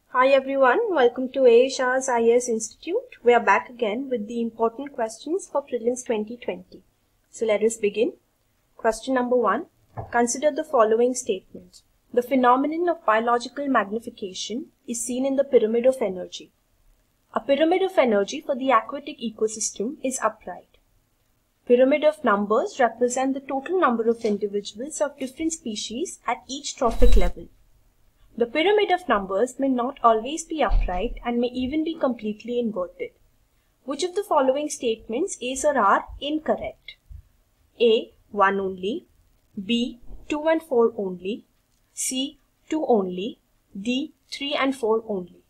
Hi everyone, welcome to Shah's IAS Institute. We are back again with the important questions for Prelims 2020. So let us begin. Question number 1. Consider the following statement. The phenomenon of biological magnification is seen in the pyramid of energy. A pyramid of energy for the aquatic ecosystem is upright. Pyramid of numbers represent the total number of individuals of different species at each trophic level. The pyramid of numbers may not always be upright and may even be completely inverted. Which of the following statements is or are incorrect? A. 1 only. B. 2 and 4 only. C. 2 only. D. 3 and 4 only.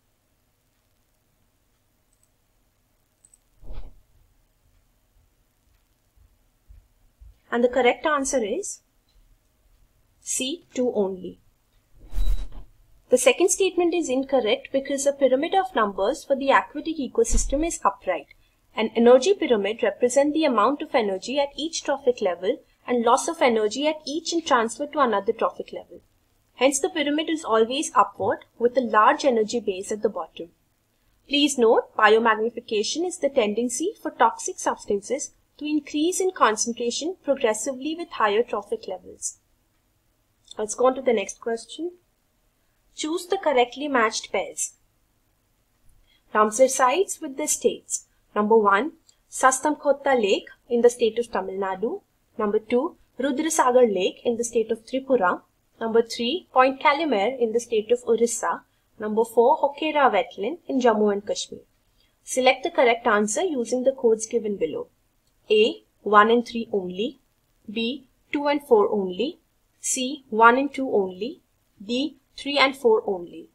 And the correct answer is C. 2 only. The second statement is incorrect because a pyramid of numbers for the aquatic ecosystem is upright. An energy pyramid represents the amount of energy at each trophic level and loss of energy at each and transfer to another trophic level. Hence, the pyramid is always upward with a large energy base at the bottom. Please note, biomagnification is the tendency for toxic substances to increase in concentration progressively with higher trophic levels. Let's go on to the next question. Choose the correctly matched pairs. Ramsar sites with the states. Number 1, Sastamkota Lake in the state of Tamil Nadu. Number 2, Rudrasagar Lake in the state of Tripura. Number 3, Point Calumet in the state of Orissa. Number 4, Hokera Wetland in Jammu and Kashmir. Select the correct answer using the codes given below. A. 1 and 3 only. B. 2 and 4 only. C. 1 and 2 only. D. 3 and 4 only.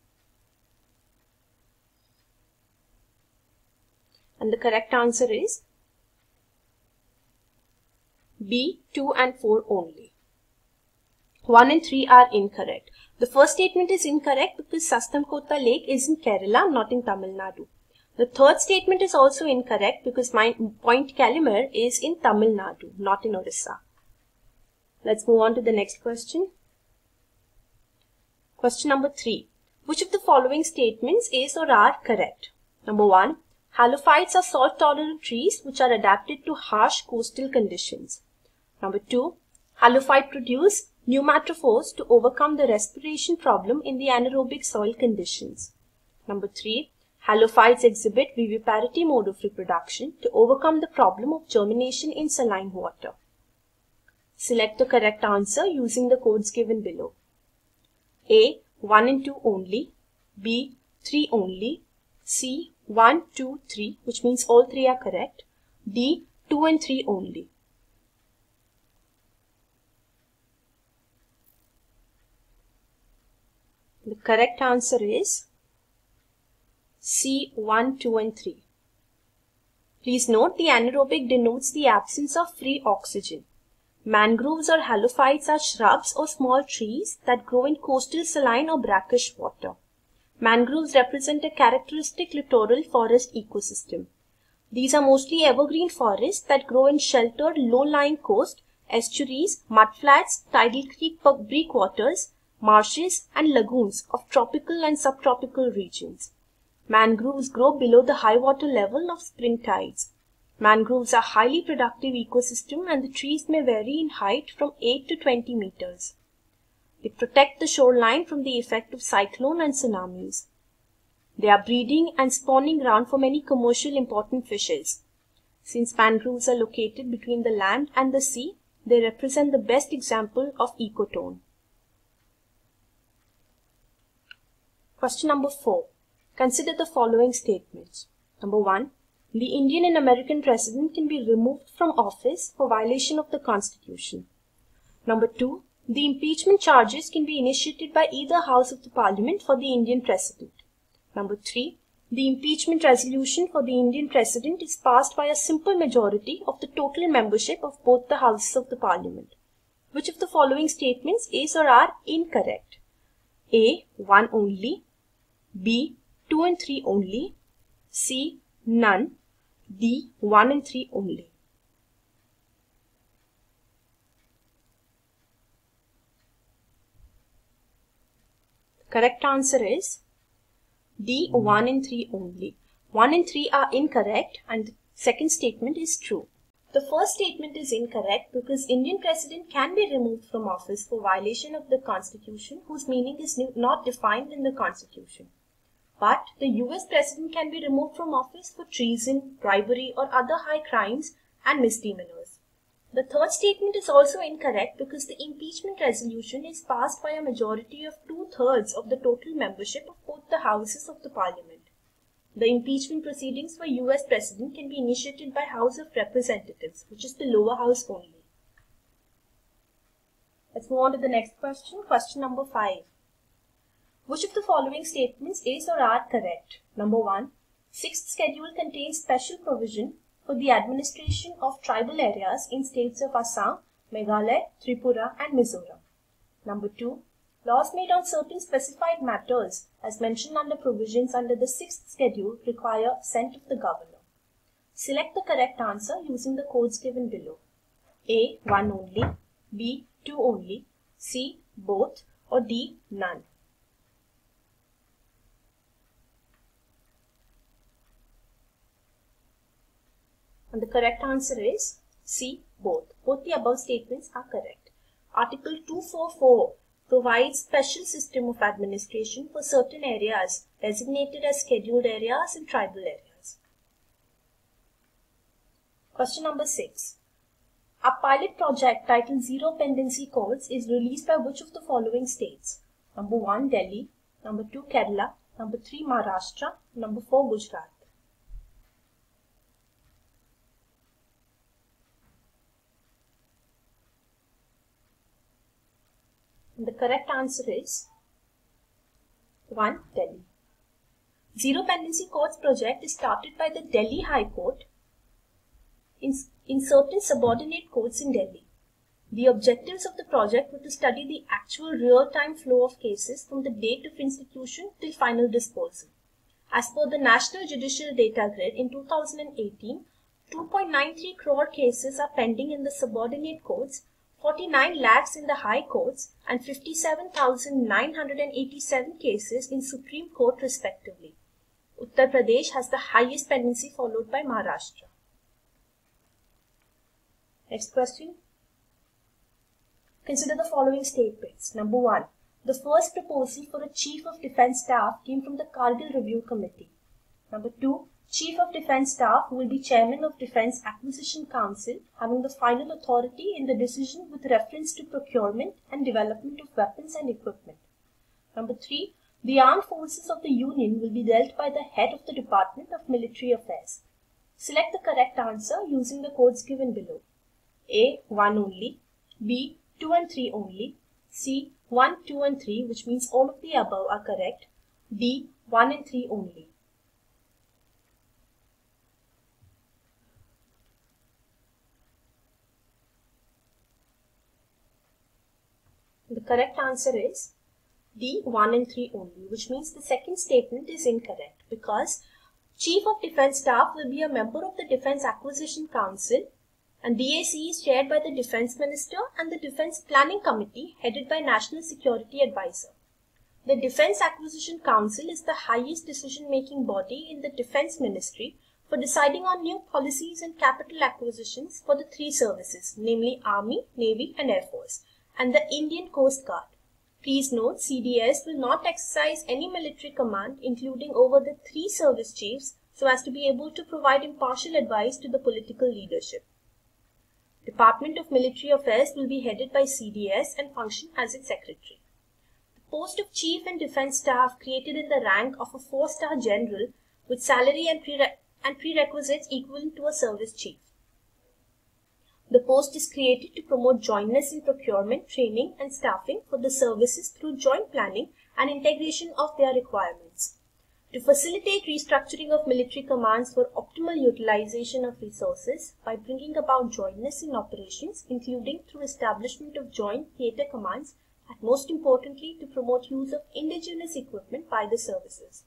And the correct answer is B. 2 and 4 only. 1 and 3 are incorrect. The first statement is incorrect because Sastamkota Lake is in Kerala, not in Tamil Nadu. The third statement is also incorrect because Point Calumet is in Tamil Nadu, not in Orissa. Let's move on to the next question. Question number 3. Which of the following statements is or are correct? Number 1. Halophytes are salt-tolerant trees which are adapted to harsh coastal conditions. Number 2. Halophytes produce pneumatophores to overcome the respiration problem in the anaerobic soil conditions. Number 3. Halophytes exhibit viviparity mode of reproduction to overcome the problem of germination in saline water. Select the correct answer using the codes given below. A. 1 and 2 only. B. 3 only. C. 1, 2, 3, which means all 3 are correct. D. 2 and 3 only. The correct answer is C. 1, 2 and 3. Please note the anaerobic denotes the absence of free oxygen. Mangroves or halophytes are shrubs or small trees that grow in coastal saline or brackish water. Mangroves represent a characteristic littoral forest ecosystem. These are mostly evergreen forests that grow in sheltered low-lying coast, estuaries, mudflats, tidal creek breakwaters, marshes and lagoons of tropical and subtropical regions. Mangroves grow below the high water level of spring tides. Mangroves are highly productive ecosystem and the trees may vary in height from 8 to 20 meters. They protect the shoreline from the effect of cyclone and tsunamis. They are breeding and spawning ground for many commercial important fishes. Since mangroves are located between the land and the sea, they represent the best example of ecotone. Question number 4. Consider the following statements. Number 1. The Indian and American president can be removed from office for violation of the Constitution. Number 2. The impeachment charges can be initiated by either house of the parliament for the Indian president. Number 3. The impeachment resolution for the Indian president is passed by a simple majority of the total membership of both the houses of the parliament. Which of the following statements is or are incorrect? A. 1 only. B. 2 and 3 only. C. None. D. 1 and 3 only. Correct answer is D. 1 and 3 only. 1 and 3 are incorrect and the second statement is true. The first statement is incorrect because Indian President can be removed from office for violation of the Constitution whose meaning is not defined in the Constitution. But the US President can be removed from office for treason, bribery or other high crimes and misdemeanors. The third statement is also incorrect because the impeachment resolution is passed by a majority of 2/3 of the total membership of both the houses of the Parliament. The impeachment proceedings for US President can be initiated by House of Representatives, which is the lower house only. Let's move on to the next question. Question number 5. Which of the following statements is or are correct? Number 1. 6th schedule contains special provision for the administration of tribal areas in states of Assam, Meghalaya, Tripura and Mizoram. Number 2. Laws made on certain specified matters as mentioned under provisions under the 6th schedule require assent of the governor. Select the correct answer using the codes given below. A. 1 only, B. 2 only, C. both or D. none. And the correct answer is C. both. Both the above statements are correct. Article 244 provides special system of administration for certain areas designated as scheduled areas and tribal areas. Question number 6. A pilot project titled Zero Pendency Codes is released by which of the following states? Number 1 Delhi, number 2 Kerala, number 3 Maharashtra, number 4 Gujarat. And the correct answer is 1 Delhi. Zero Pendency Codes project is started by the Delhi High Court in certain subordinate courts in Delhi. The objectives of the project were to study the actual real-time flow of cases from the date of institution till final disposal. As per the National Judicial Data Grid in 2018, 2.93 crore cases are pending in the subordinate courts, 49 lakhs in the high courts and 57,987 cases in Supreme Court respectively. Uttar Pradesh has the highest pendency followed by Maharashtra. Next question. Consider the following statements. Number 1. The first proposal for a Chief of Defence Staff came from the Kargil Review Committee. Number 2. Chief of Defence Staff will be Chairman of Defence Acquisition Council, having the final authority in the decision with reference to procurement and development of weapons and equipment. Number 3. The armed forces of the Union will be dealt by the head of the Department of Military Affairs. Select the correct answer using the codes given below. A. 1 only, B. 2 and 3 only, C. 1, 2 and 3, which means all of the above are correct, D. 1 and 3 only. The correct answer is D. 1 and 3 only, which means the second statement is incorrect because Chief of Defence Staff will be a member of the Defence Acquisition Council and DAC is chaired by the Defence Minister and the Defence Planning Committee headed by National Security Advisor. The Defence Acquisition Council is the highest decision-making body in the Defence Ministry for deciding on new policies and capital acquisitions for the three services, namely Army, Navy and Air Force, and the Indian Coast Guard. Please note, CDS will not exercise any military command, including over the three service chiefs, so as to be able to provide impartial advice to the political leadership. Department of Military Affairs will be headed by CDS and function as its secretary. The post of Chief and Defence Staff created in the rank of a 4-star general with salary and prerequisites equivalent to a service chief. The post is created to promote jointness in procurement, training and staffing for the services through joint planning and integration of their requirements. To facilitate restructuring of military commands for optimal utilization of resources by bringing about jointness in operations, including through establishment of joint theatre commands, and most importantly to promote use of indigenous equipment by the services.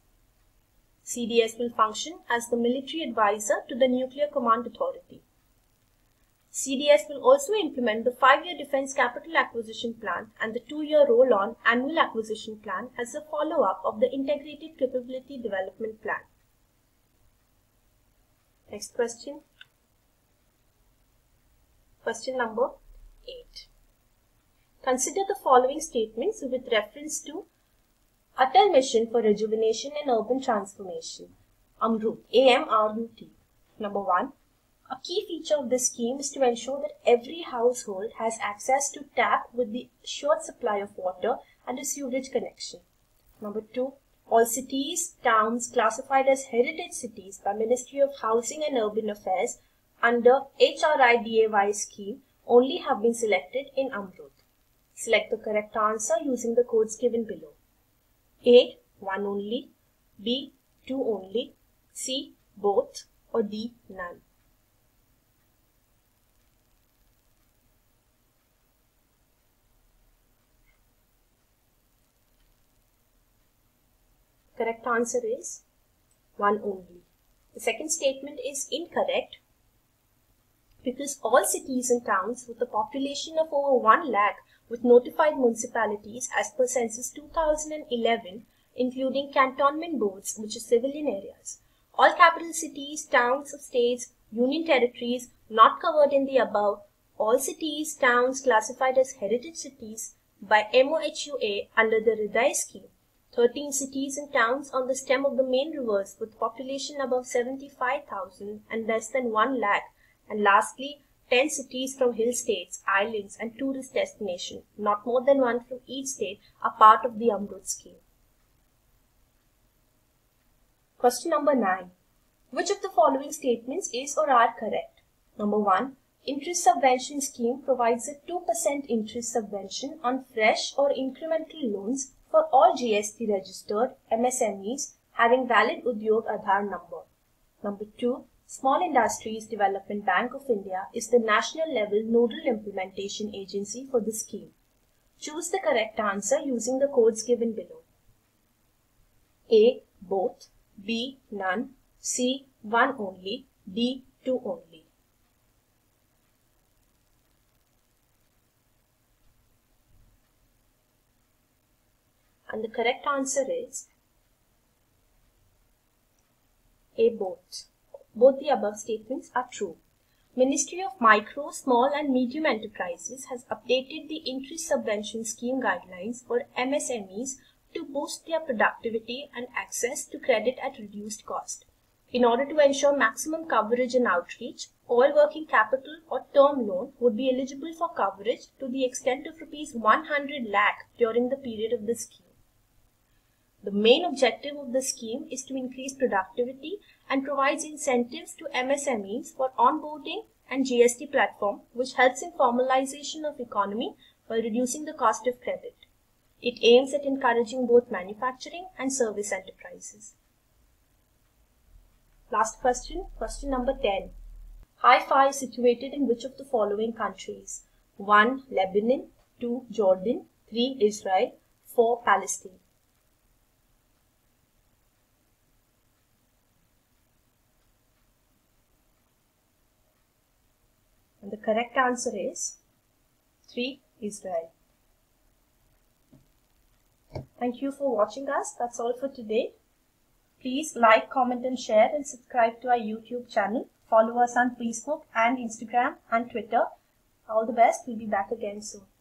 CDS will function as the military advisor to the Nuclear Command Authority. CDS will also implement the 5-year Defence Capital Acquisition Plan and the 2-year roll-on Annual Acquisition Plan as a follow-up of the Integrated Capability Development Plan. Next question. Question number 8. Consider the following statements with reference to Atal Mission for Rejuvenation and Urban Transformation, AMRUT, AMRUT. Number 1. A key feature of this scheme is to ensure that every household has access to tap with the assured supply of water and a sewerage connection. Number 2. All cities, towns classified as heritage cities by Ministry of Housing and Urban Affairs under HRIDAY scheme only have been selected in AMRUT. Select the correct answer using the codes given below. A. 1 only, B. 2 only, C. both, or D. none. Correct answer is 1 only. The second statement is incorrect because all cities and towns with a population of over 1 lakh with notified municipalities as per census 2011, including cantonment boards, which are civilian areas, all capital cities, towns of states, union territories not covered in the above, all cities, towns classified as heritage cities by MOHUA under the RIDAY scheme, 13 cities and towns on the stem of the main rivers with population above 75,000 and less than 1 lakh, and lastly 10 cities from hill states, islands and tourist destinations, not more than 1 from each state, are part of the AMRUT scheme. Question number 9. Which of the following statements is or are correct? Number 1. Interest subvention scheme provides a 2% interest subvention on fresh or incremental loans for all GST registered MSMEs having valid Udyog Aadhaar number. Number 2. Small Industries Development Bank of India is the national level nodal implementation agency for the scheme. Choose the correct answer using the codes given below. A. Both, B. None, C. 1 only, D. 2 only. And the correct answer is A. Both. Both the above statements are true. Ministry of Micro, Small and Medium Enterprises has updated the interest subvention scheme guidelines for MSMEs to boost their productivity and access to credit at reduced cost. In order to ensure maximum coverage and outreach, all working capital or term loan would be eligible for coverage to the extent of Rs 100 lakh during the period of the scheme. The main objective of the scheme is to increase productivity and provides incentives to MSMEs for onboarding and GST platform, which helps in formalization of economy while reducing the cost of credit. It aims at encouraging both manufacturing and service enterprises. Last question, question number 10. Haifa is situated in which of the following countries? 1. Lebanon, 2. Jordan, 3. Israel, 4. Palestine. And the correct answer is 3. Israel. Thank you for watching us. That's all for today. Please like, comment and share and subscribe to our YouTube channel. Follow us on Facebook and Instagram and Twitter. All the best. We'll be back again soon.